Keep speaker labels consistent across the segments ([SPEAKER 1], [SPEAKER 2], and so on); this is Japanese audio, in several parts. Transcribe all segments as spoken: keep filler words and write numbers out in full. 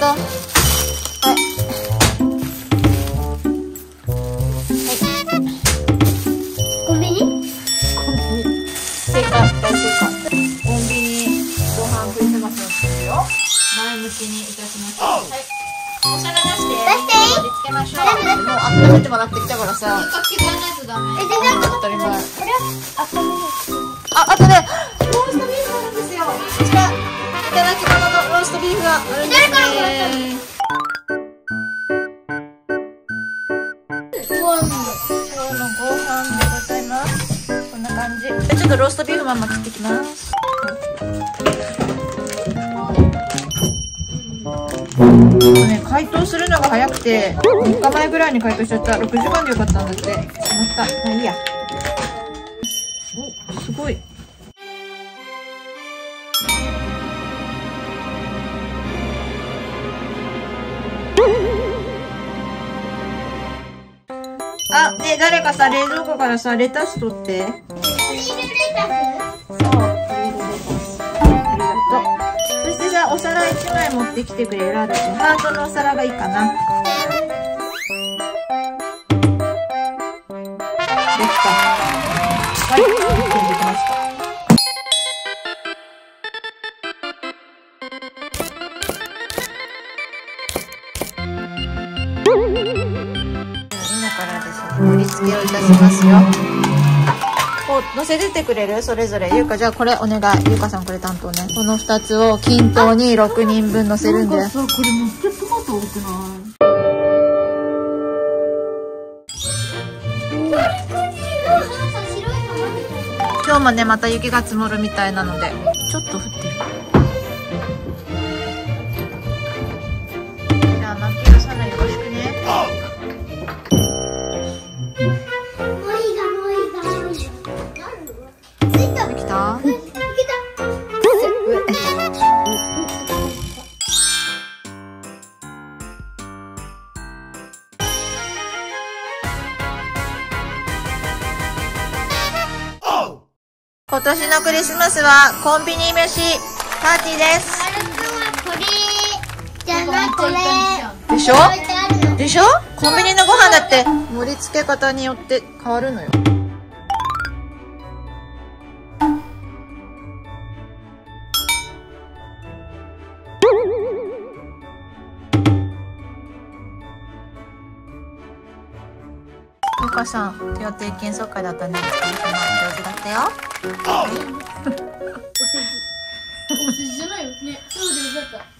[SPEAKER 1] と。はい。
[SPEAKER 2] コンビニ？
[SPEAKER 1] コンビニ。正解、大正解。コンビニご飯クリスマスの作りを前向きにいたしました。はい。お皿出して。
[SPEAKER 2] 出していい？
[SPEAKER 1] 盛り付けましょう。もう温めてもらってきたからさ。
[SPEAKER 2] かきやらないとダメ。え、全然
[SPEAKER 1] 当たり前。
[SPEAKER 2] これは温める。
[SPEAKER 1] あ、あとね、ローストビーフなんですよ。こちら、いただき物のローストビーフがあるんですね。
[SPEAKER 2] ご飯。
[SPEAKER 1] 今日のご飯でございます。こんな感じ。え、ちょっとローストビーフまんま切ってきます。ね、解凍するのが早くてみっかまえぐらいに解凍しちゃった。ろくじかんでよかったんだって。しまった。まあいいや。お、すごい。あ、ね、誰かさ、冷蔵庫からさ、レタス取って。
[SPEAKER 2] フリールレタス？
[SPEAKER 1] そう、フリールレタス。ありがとう。そしてさ、お皿いちまい持ってきてくれる。ラル君、ハートのお皿がいいかな。できた。はい、いっけんできました。今からですね、盛り付けをいたしますよ。こう乗せてってくれる？それぞれ。ゆうか、じゃあこれお願い。ゆうかさんこれ担当ね。このふたつを均等にろくにんぶん乗せるんだよ。
[SPEAKER 3] なんかさ、これめっちゃトマト多くない？
[SPEAKER 1] 今日もね、また雪が積もるみたいなので、ちょっと降ってる。じゃあ、マッキーのサナよろしくね。できた？今年のクリスマスはコンビニ飯パーティーです。
[SPEAKER 2] あるくんはこれじゃないこれ
[SPEAKER 1] でしょ？でしょ？コンビニのご飯だって盛り付け方によって変わるのよ。ゆうかさん、今日定期演奏会だったんで、お疲れ様。上手だったよ。
[SPEAKER 3] お世辞じゃないよね。そう上手だった。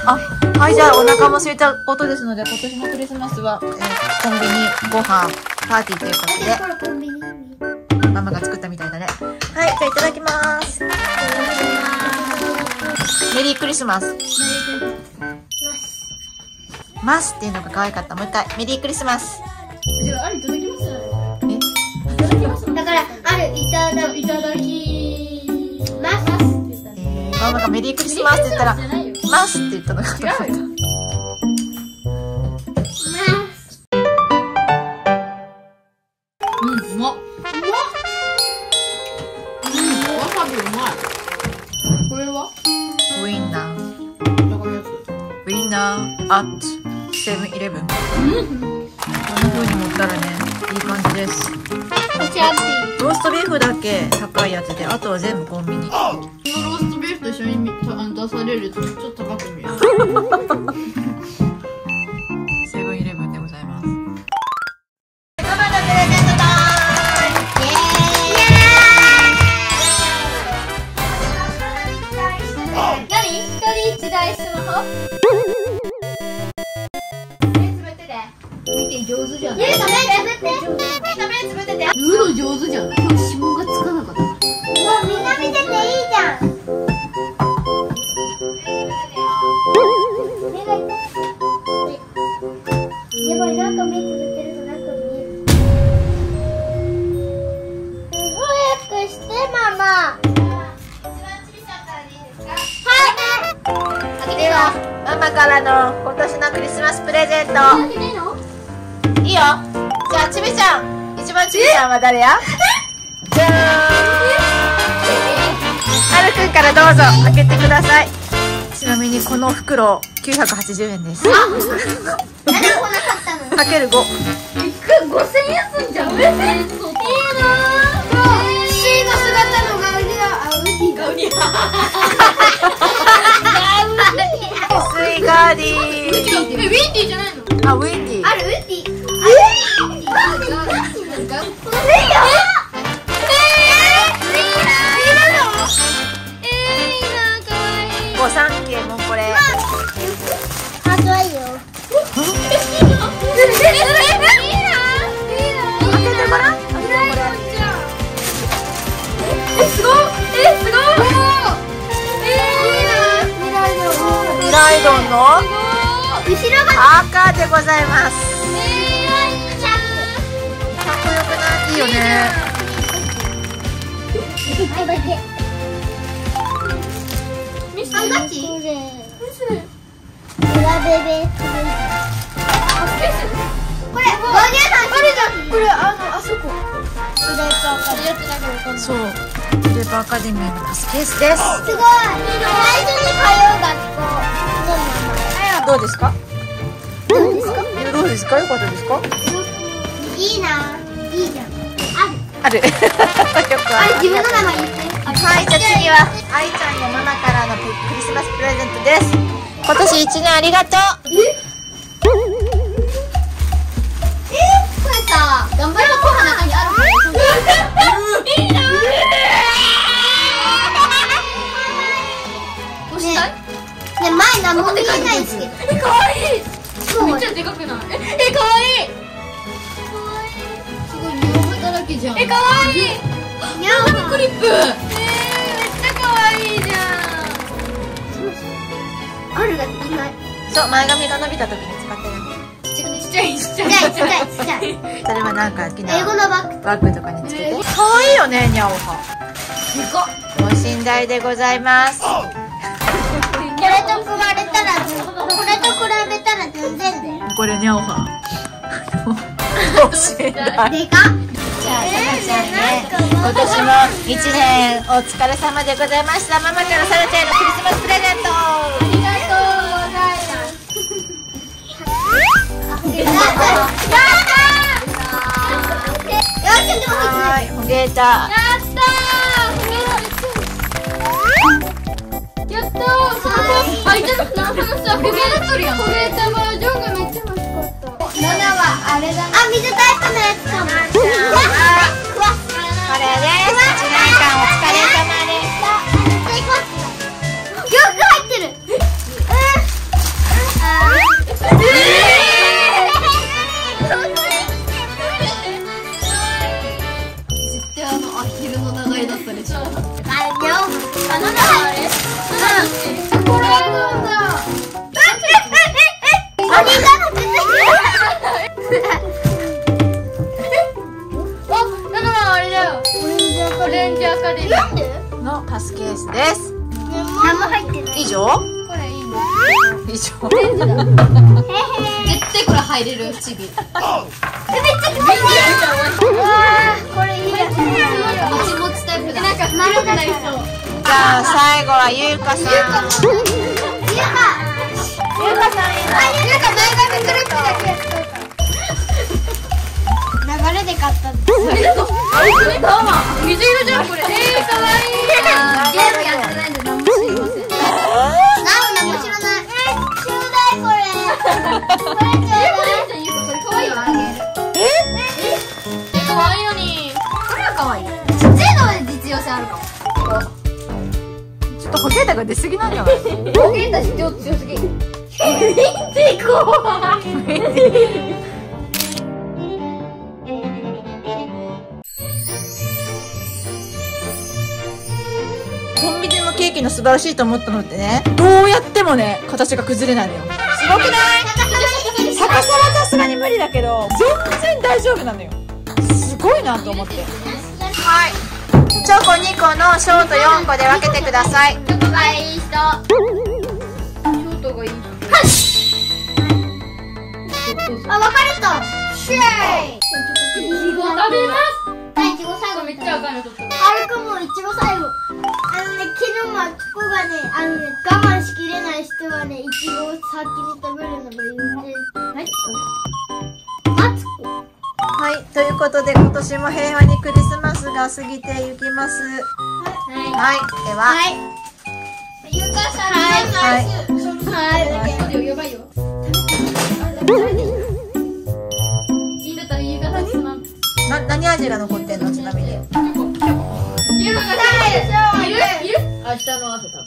[SPEAKER 1] あ、はい、じゃあお腹も空いたことですので、今年のクリスマスは、えー、コンビニご飯パーティーということで、
[SPEAKER 2] これコンビニ。
[SPEAKER 1] ママが作ったみたいだね。はい、じゃあいただきます。メリークリスマス。マスっていうのが可愛かった。もう一回、メリークリスマス。
[SPEAKER 3] じゃあ、あれいただきます。
[SPEAKER 1] え？
[SPEAKER 2] いただきます。だからあるいただ
[SPEAKER 3] いただき
[SPEAKER 2] ます。
[SPEAKER 1] えー、ママがメリークリスマスって言ったら、マスって言ったのかと思った。
[SPEAKER 3] うん、うまっ。うまっ。うん、わさびうまい。これは
[SPEAKER 1] ウインナー。
[SPEAKER 3] どこのやつ？
[SPEAKER 1] ウインナーアットセブンイレブン。こんな風に持ったらね、いい感じです。ローストビーフだけ高いやつで、あとは全部コンビニ。
[SPEAKER 3] このローストビーフと一緒にあの出されるとちょっと高く見える。
[SPEAKER 1] セブンイレブンでございます。
[SPEAKER 2] 何？一人一台スマホ？
[SPEAKER 3] 見て上手じゃん。
[SPEAKER 2] ゆうか目つぶって。ゆうか目つぶってて。
[SPEAKER 3] 言うの上手じゃん。今日指紋がつかなかった。
[SPEAKER 2] もうみんな見てていいじゃん。目が痛い。やばい、なんか目つぶってるとなんか見える。早くしてママ。はい。
[SPEAKER 1] では、ママからの今年のクリスマスプレゼント。
[SPEAKER 2] 開けていいの？
[SPEAKER 1] いいよ。じゃあ、ちびちゃん。一番ちびちゃんは誰や？じゃーん。はるくんからどうぞ開けてください。ちちなみにこの袋きゅうひゃくはちじゅうえんです。
[SPEAKER 2] なんでこんな買ったの？
[SPEAKER 1] かけるご。
[SPEAKER 3] ごせんえんすんじゃん。いいなー。
[SPEAKER 2] シーの姿のガウディア、あ、ウディガウディ
[SPEAKER 1] スイガーディー。
[SPEAKER 3] え、ウィンディじゃないの？
[SPEAKER 1] あ、ウィンディー。
[SPEAKER 2] あるウディ。
[SPEAKER 1] ご三景もこれ。
[SPEAKER 2] ハートはいいよ。
[SPEAKER 1] 開けてごらん。開けてこれ。
[SPEAKER 3] え、すごい。え、すごい。
[SPEAKER 1] 未来丼の
[SPEAKER 2] 後ろが
[SPEAKER 1] 赤でございます。かっこよくない？いいよね。
[SPEAKER 2] ハンカチ？これ。これガウディアさんあるじゃん。
[SPEAKER 3] これ、あの、あそこ。
[SPEAKER 1] そう。グレープアカデミーのパスケースです。
[SPEAKER 2] すごい。最初に通う学校の名
[SPEAKER 1] どうですか？
[SPEAKER 2] 前。どうですか？
[SPEAKER 1] えどうですか？よかったですか？
[SPEAKER 2] いいな。いいじゃん。
[SPEAKER 1] ある。よく
[SPEAKER 2] あれ
[SPEAKER 1] ある。
[SPEAKER 2] 自分の名前言って。
[SPEAKER 1] はい、じゃあ次は愛ちゃんのママからのクリスマスプレゼントです。今年一年ありがとう。
[SPEAKER 2] えこれさ、頑張りのコーナー中にあるから。いいな。
[SPEAKER 3] どうしたい？
[SPEAKER 2] ね、前何も見えないんですけど。
[SPEAKER 3] え、かわいい。
[SPEAKER 2] そう
[SPEAKER 3] めっちゃでかくない？え、え、かわいい。すごい日本語だらけじゃん。え、かわいい。
[SPEAKER 2] にゃん
[SPEAKER 3] クリップ。えー、めっちゃかわいいじゃん。
[SPEAKER 2] あるだけいない。
[SPEAKER 1] そう、前髪が伸びた時に使ってる。
[SPEAKER 3] ちっちゃいちっちゃい
[SPEAKER 2] ちっちゃいちっちゃいちっちゃい。
[SPEAKER 1] それはなんか好きな
[SPEAKER 2] 英語のバッグ。
[SPEAKER 1] バッグとかにつけて。可愛いよね、ニャオハ。
[SPEAKER 3] でかっ。
[SPEAKER 1] 等身大でございます。
[SPEAKER 2] これと比べたら、これと比べたら全然だよ。
[SPEAKER 1] これニャオハ。等身大。
[SPEAKER 2] でかっ。
[SPEAKER 1] じゃあ、さなちゃんね、今年も一年お疲れ様でございました。ママからさなちゃんへのクリスマスプレゼント。
[SPEAKER 2] ありがとうございます。や
[SPEAKER 1] はい、ほげた。
[SPEAKER 3] やったー。やったー。そこ、あ、いただくな。話さ、焦げ出とるやん。焦げたバージョンがめっちゃ欲しかった。
[SPEAKER 2] ななはあれだな。あ、水タイプのやつかも。
[SPEAKER 1] これです。一年間お疲れ様でした。
[SPEAKER 2] よく入ってる。
[SPEAKER 3] 絶対あのアヒルの流れだったでしょ。
[SPEAKER 2] あ、にゃお。
[SPEAKER 3] あ、なんだあれ。
[SPEAKER 2] これなんだ。お兄さんが出てき
[SPEAKER 3] あ、なんだあれだよ。オレンジアカデミー。
[SPEAKER 2] なんで？
[SPEAKER 1] のパスケースです。
[SPEAKER 2] 何も入ってない。
[SPEAKER 1] 以上？
[SPEAKER 3] これいいの。
[SPEAKER 1] 以上。
[SPEAKER 2] へへ。
[SPEAKER 3] 絶対これ入れる不思議。
[SPEAKER 2] めっちゃ気持ちいい。わあ、これいいやつ。
[SPEAKER 3] もちもちタイプだ。なんか
[SPEAKER 2] 丸だから。
[SPEAKER 1] じゃあ最後はゆうかさん。
[SPEAKER 2] ゆうか。
[SPEAKER 1] ゆうかさんへの。
[SPEAKER 2] あ、ゆうか前髪クリップだけやっといた。流れで買ったんです。
[SPEAKER 3] あれだぞ。あれこれかわ。水色じゃんこれ。えー、かわいい。ゲームやってないんで何も知りません。
[SPEAKER 2] なんだも知らない。え、ちょうだいこれ。これちょうだい。
[SPEAKER 3] これかわいいよ。え？え、かわいいのに。これはかわいい。ちっちゃいので実用性あるかも。
[SPEAKER 1] ちょっとほげたが出過ぎなんじゃない？
[SPEAKER 3] ゲータ強強すぎ。見てこわい。
[SPEAKER 1] コンビニのケーキの素晴らしいと思ったのってね、どうやってもね、形が崩れないのよ。すごくない？逆さはさすがに無理だけど、全然大丈夫なのよ。すごいなと思って。はい。チョコにこのショートよんこで分けてください。
[SPEAKER 2] チョコがいい人。
[SPEAKER 3] ショートがいい。
[SPEAKER 2] あ、分かれた。シェイ。
[SPEAKER 3] いちご食べます。
[SPEAKER 2] はい、いちご最後
[SPEAKER 3] めっちゃ赤いの取った。
[SPEAKER 2] あれくもいちご最後。あのね、昨日もチョコがね、あのね、我慢しきれないし、
[SPEAKER 3] はね、いちごを先に食べるのが有名。はい。マツコ。
[SPEAKER 1] はい、ということで今年も平和にクリスマスが過ぎていきます。
[SPEAKER 3] はい。
[SPEAKER 1] はい、では、
[SPEAKER 3] はい。ゆかさん、はい。はい。やばいよ。いいんだったらゆかさんつまむ。
[SPEAKER 1] な、何味が残ってんのちなみに。
[SPEAKER 3] ゆかがいるいる
[SPEAKER 1] 明日の朝食べ